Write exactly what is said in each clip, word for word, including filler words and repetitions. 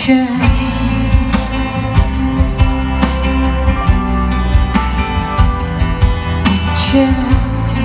确定。 确定，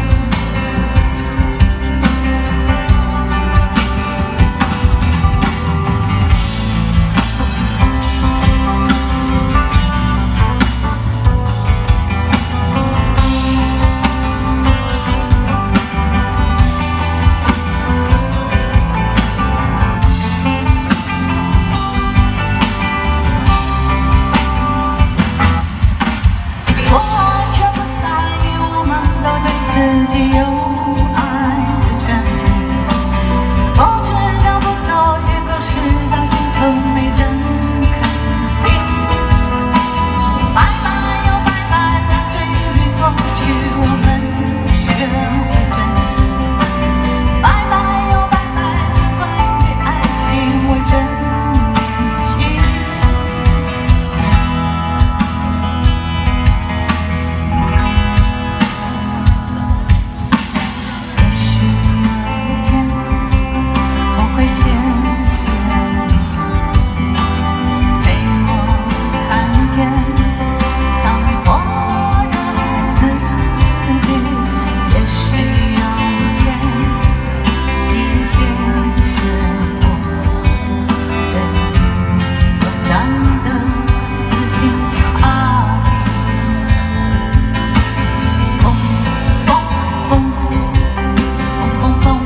我完全不在意，我们都对自己有爱的权利。我知道不多远，可是到尽头没人肯定。拜拜又拜拜了，对于过去我们学会珍惜。拜拜又拜拜了，关于爱情我仍年轻。 会谢谢你陪我看见残破的自己，也许有天你谢谢我对你短暂的死心塌地。嘣嘣嘣嘣嘣嘣。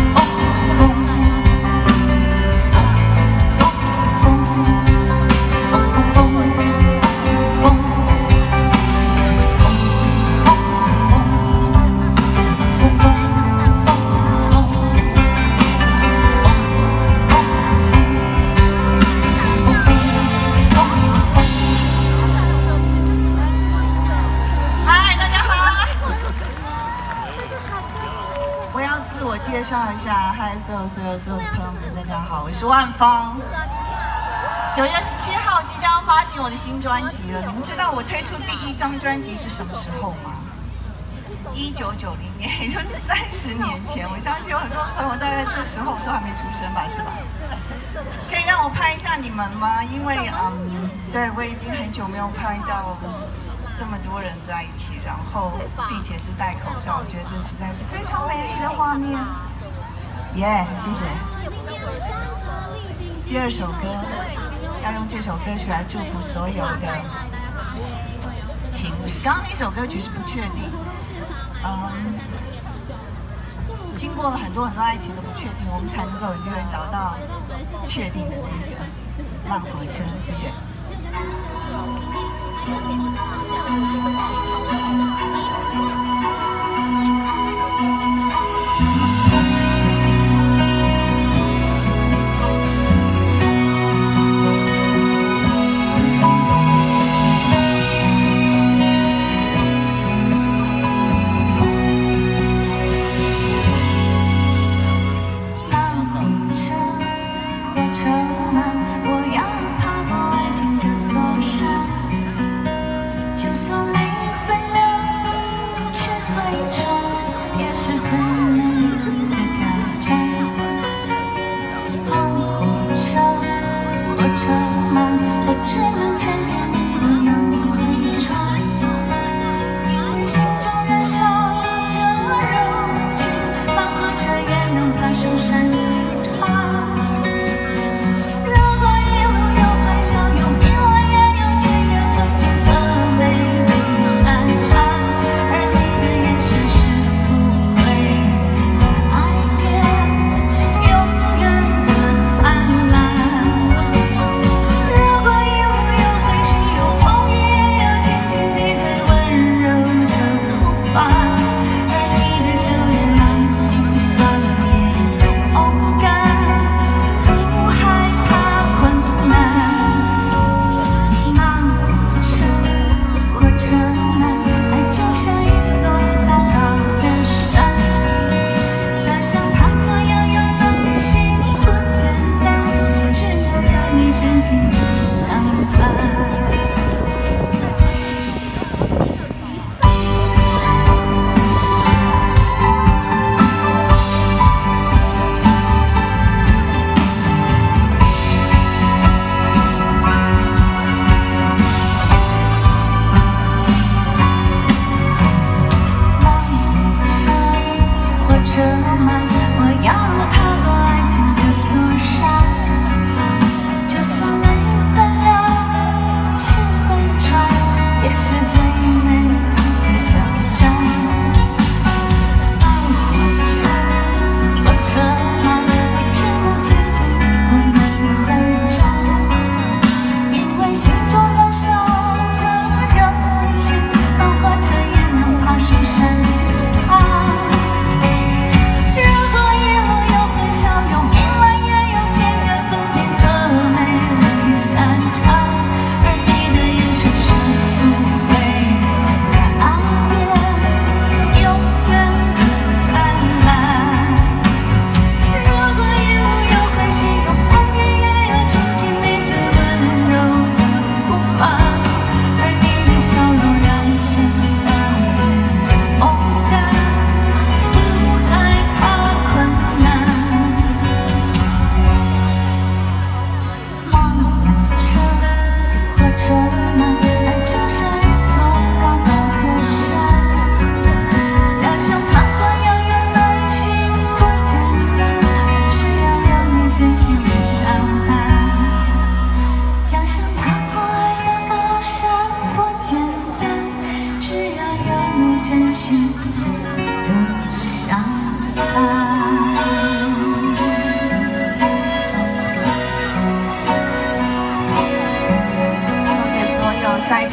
我要自我介绍一下，嗨，所有所有所有的朋友们，大家好，我是万芳。九月十七号即将发行我的新专辑了。你们知道我推出第一张专辑是什么时候吗？一九九零年，也就是三十年前。我相信有很多朋友大概这时候都还没出生吧，是吧？可以让我拍一下你们吗？因为嗯，对我已经很久没有拍到。 这么多人在一起，然后并且是戴口罩，我觉得这实在是非常美丽的画面。耶， yeah, 谢谢。第二首歌要用这首歌曲来祝福所有的情侣。刚刚那首歌曲是不确定，嗯，经过了很多很多爱情的不确定，我们才能够有机会找到确定的那个慢火车。谢谢。 就算没回来。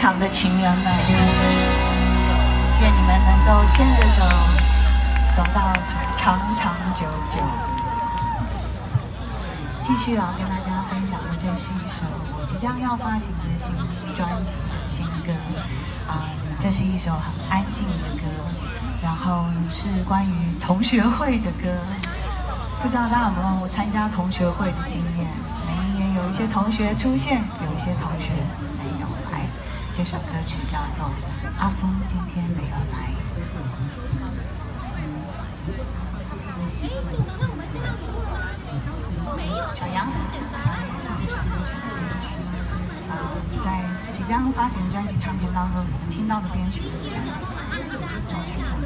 场的情人们，愿你们能够牵着手走到长长久久。继续要跟大家分享的，这是一首我即将要发行的新专辑的新歌啊、嗯，这是一首很安静的歌，然后是关于同学会的歌。不知道大家有没有参加同学会的经验？每一年有一些同学出现，有一些同学没有来。这首歌曲叫做《阿峰今天没有来》。小杨，小杨也是这首歌曲的编曲。呃，在即将发行专辑唱片当中，你们听到的编曲就是小杨钟情红。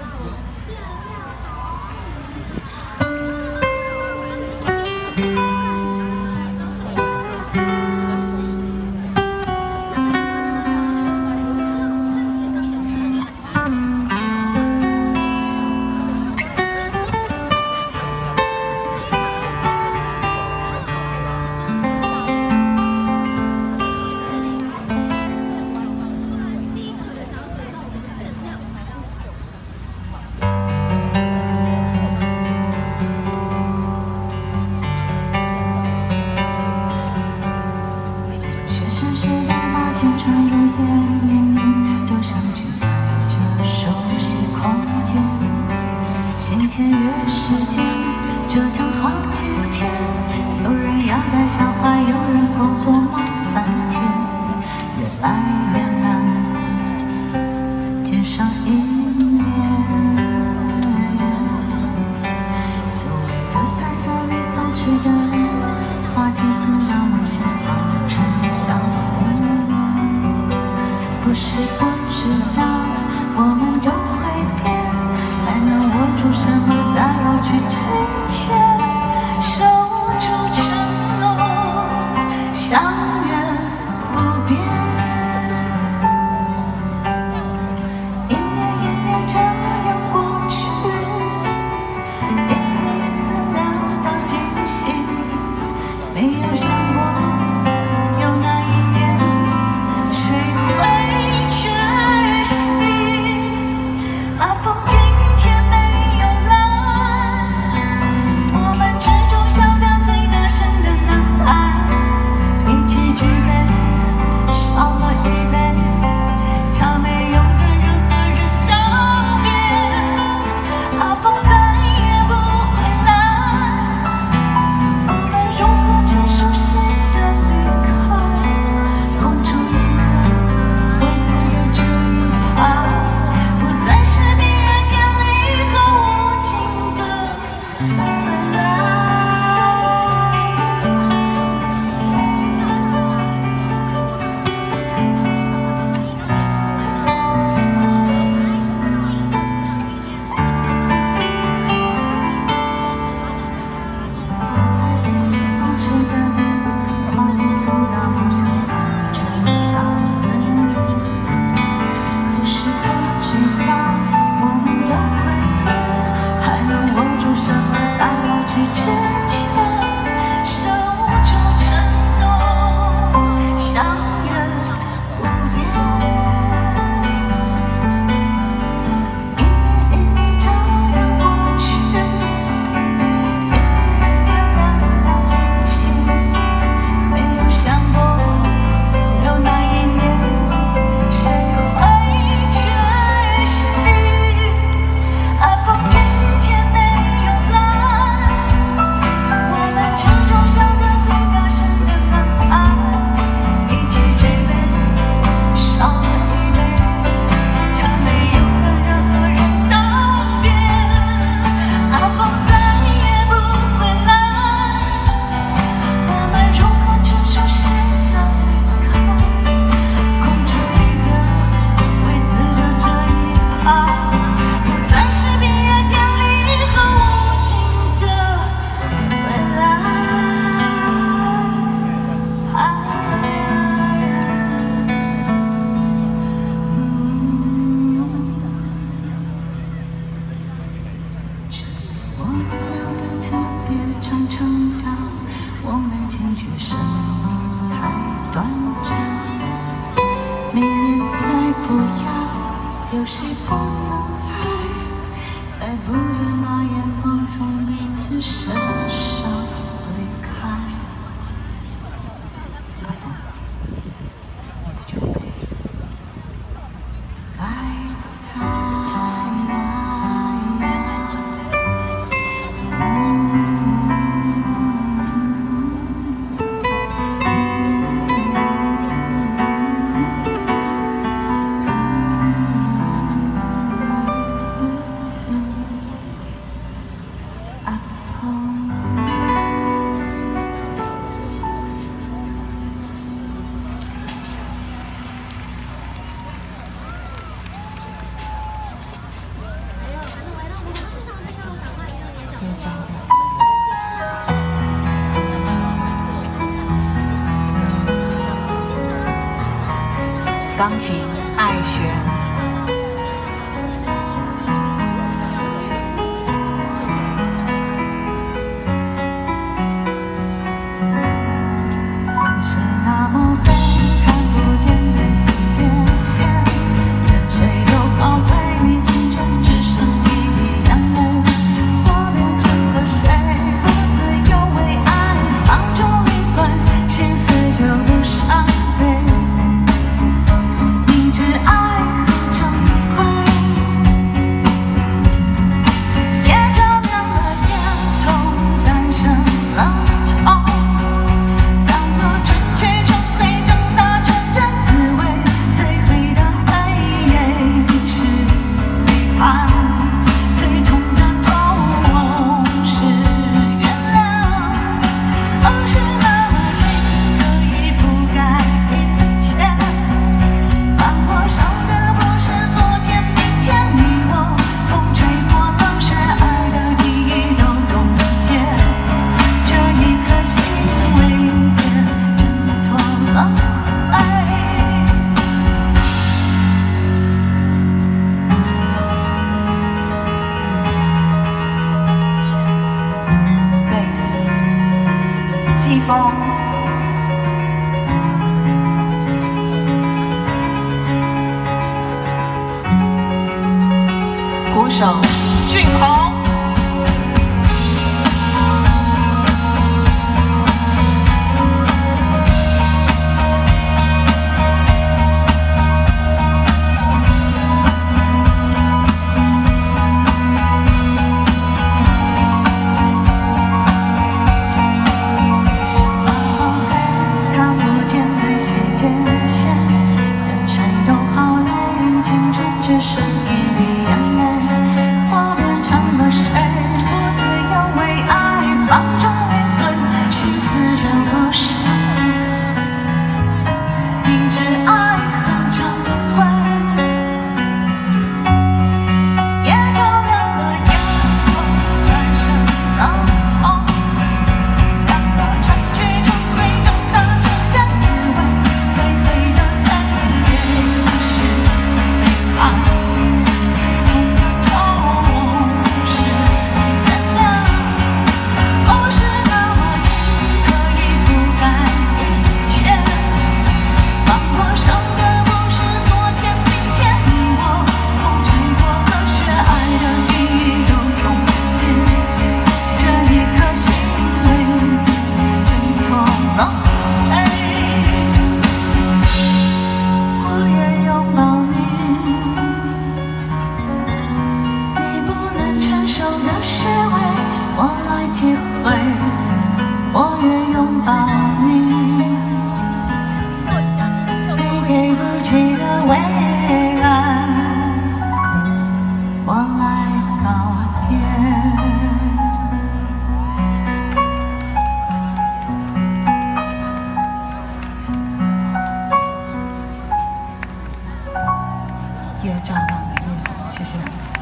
折腾好几天，有人要带小孩，有人工作忙翻天，越来越难见上一面。久违的彩色里松弛的脸，话题从让梦想变成相思。不是不知道，我们都会变，还能握住什么，在老去之前，守住承诺，相约不变。一年一年这样过去，一次一次聊到惊喜，没有想过有那一年，谁会缺席？阿峰今天没有来，我们之中笑得最大声的男孩，脾气有谁不能爱？才不愿把眼光从彼此身上离开。阿峰，你的酒杯还在。 钢琴爱璇，夜是那么黑，看不见的细界线，任谁都好陪你，青春只剩一滴眼泪。我变成了谁？不自由为爱放逐灵魂，心思就不伤悲。 季风，鼓手俊宏。 夜照亮的夜，谢谢。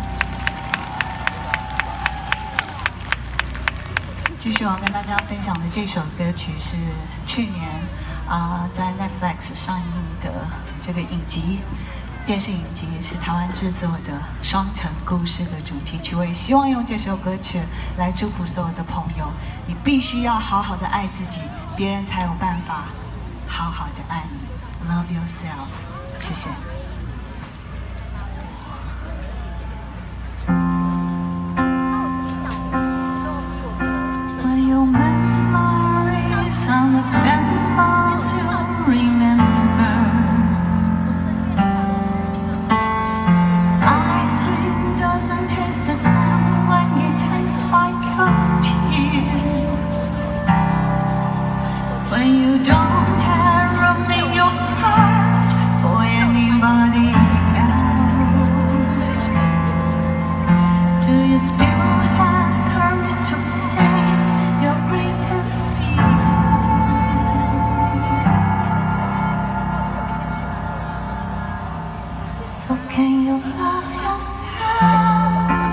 继续我要跟大家分享的这首歌曲是去年啊、呃、在 Netflix 上映的这个影集，电视影集是台湾制作的《双城故事》的主题曲。我也希望用这首歌曲来祝福所有的朋友，你必须要好好的爱自己，别人才有办法好好的爱你。Love yourself， 谢谢。 you don't have room in your heart for anybody else? Do you still have courage to face your greatest fears? So can you love yourself?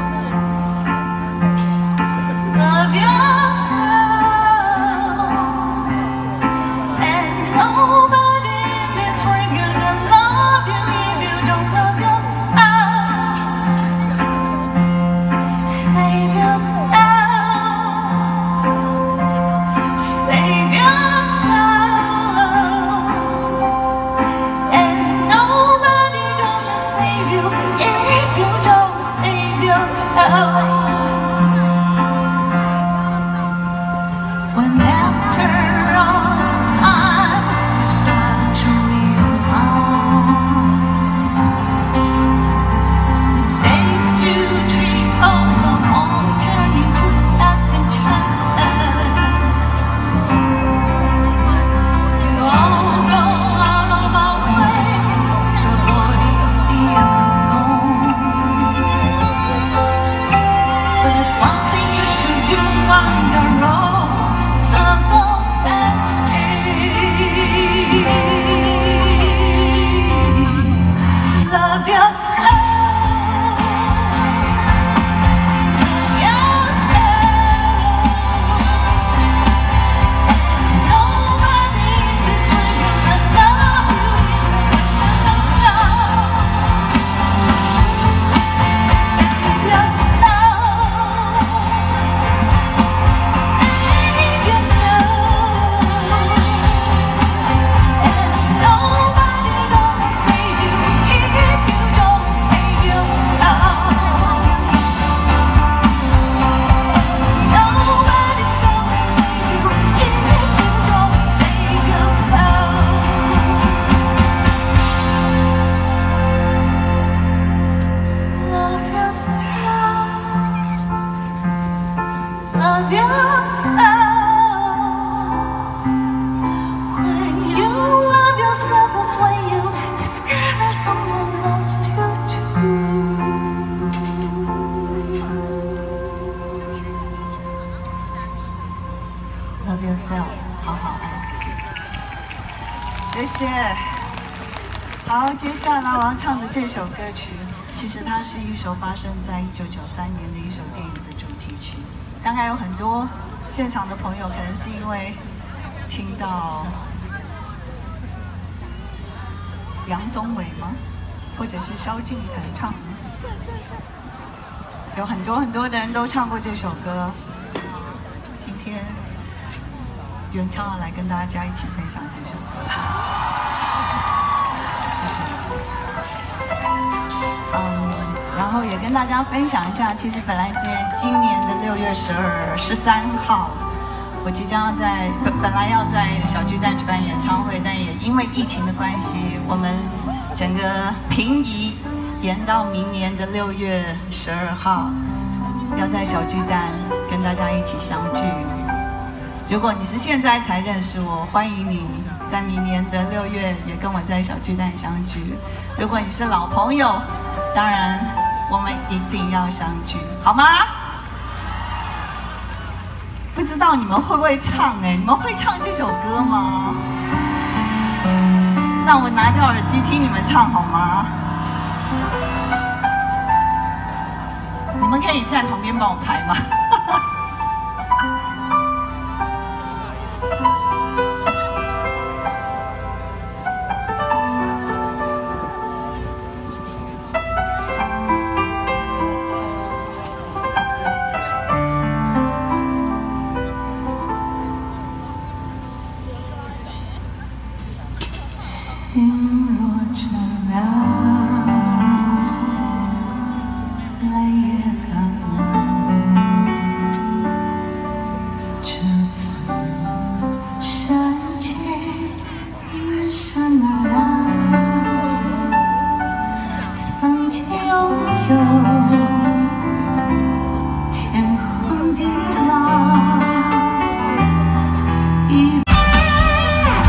Love yourself. And nobody in this world gonna love you if you don't love yourself. Save yourself. Save yourself. And nobody gonna save you if you don't save yourself. When after all this time you start to realize mistakes you dream over all turn into second chances. You all go out of our way to avoid the unknown. But there's one thing you should do on your own. Love yourself. Love yourself. Nobody in this world gonna love you if you don't love yourself. Save yourself. And nobody gonna save you if you don't save yourself. Nobody gonna save you if you don't save yourself. Love yourself. Love yourself. When you love yourself, that's when you discover someone loves you too. Love yourself， 好好爱自己。谢谢。好，接下来我要唱的这首歌曲，其实它是一首发生在一九九三年的一首电影的主题曲。大概有很多现场的朋友，可能是因为听到杨宗纬吗？或者是萧敬腾唱？有很多很多的人都唱过这首歌。今天原唱要来跟大家一起分享这首歌。谢谢。嗯，然后也跟大家分享一下，其实本来在今年的六月十二、十三号，我即将要在本本来要在小巨蛋举办演唱会，但也因为疫情的关系，我们整个平移延到明年的六月十二号，要在小巨蛋跟大家一起相聚。如果你是现在才认识我，欢迎你在明年的六月也跟我在小巨蛋相聚。如果你是老朋友，当然我们一定要相聚，好吗？不知道你们会不会唱？哎，你们会唱这首歌吗？让我拿掉耳机听你们唱好吗？你们可以在旁边帮我拍吗？心若倦了，泪也干了，这份深情越深了，曾经拥有天荒地老。一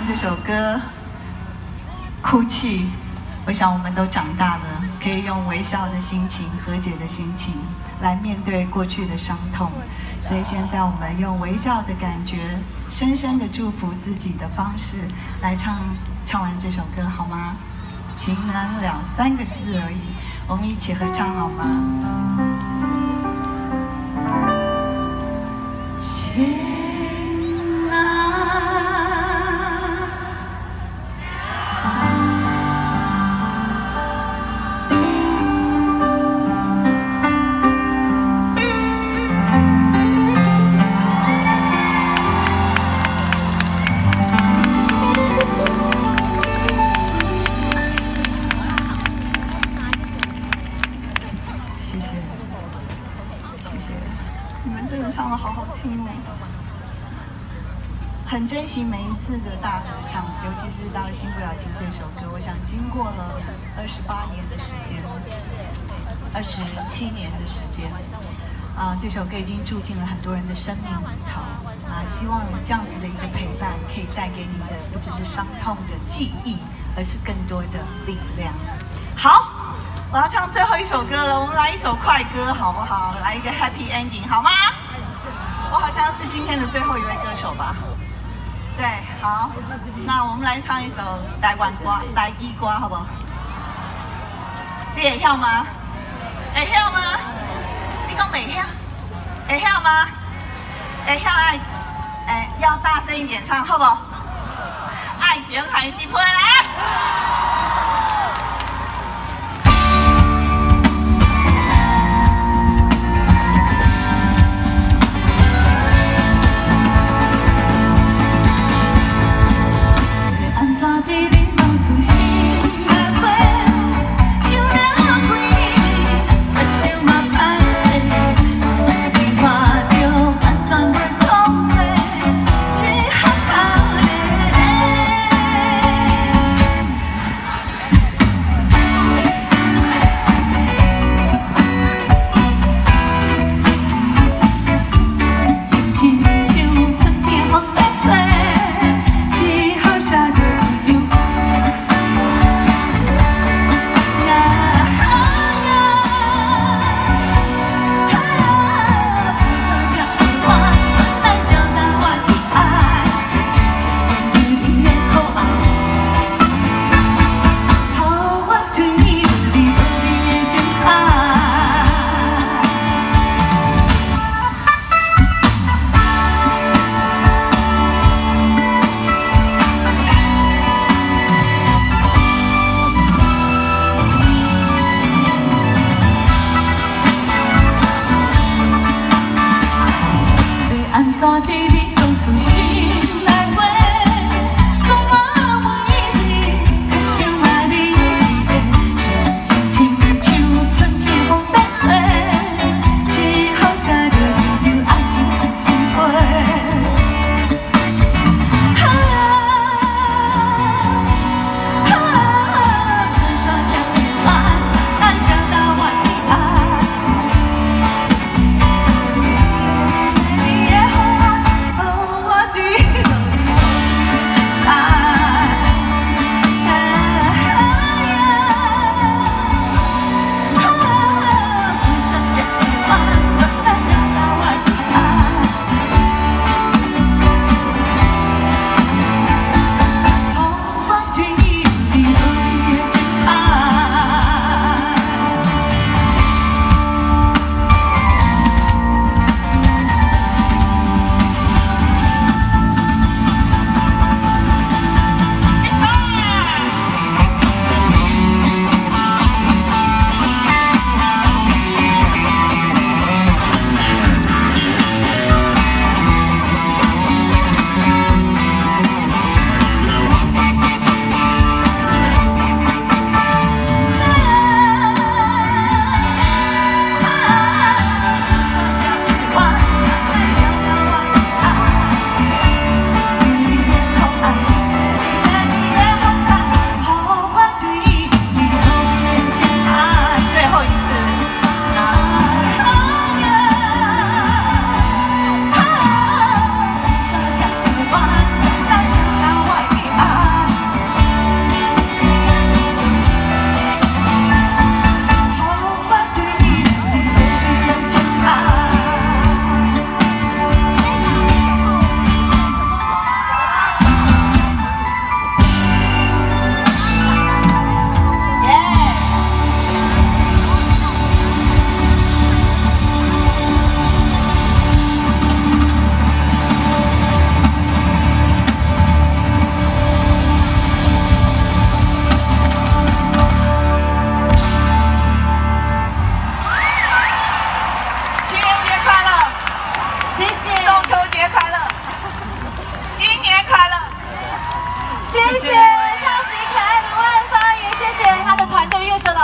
这首歌哭泣，我想我们都长大了，可以用微笑的心情、和解的心情来面对过去的伤痛。所以现在我们用微笑的感觉，深深的祝福自己的方式来唱唱完这首歌，好吗？情难了三个字而已，我们一起合唱好吗？情难。 唱得好好听哦，很珍惜每一次的大合唱，尤其是到了《新不了情》这首歌，我想经过了二十八年的时间，二十七年的时间，啊，这首歌已经住进了很多人的生命里头，啊，希望这样子的一个陪伴，可以带给你的不只是伤痛的记忆，而是更多的力量。好。 我要唱最后一首歌了，我们来一首快歌好不好？来一个 Happy Ending 好吗？我好像是今天的最后一位歌手吧？对，好，那我们来唱一首台湾歌、台语歌，好不好？你会晓吗？会晓吗？你讲袂晓？会晓吗？会晓爱，哎，要大声一点唱，好不好？爱情还是回来。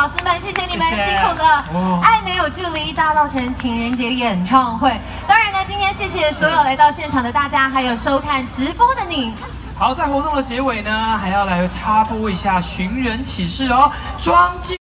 老师们，谢谢你们辛苦了。爱没有距离大稻埕情人节演唱会。当然呢，今天谢谢所有来到现场的大家，还有收看直播的你。 好，在活动的结尾呢，还要来插播一下寻人启事哦，庄敬。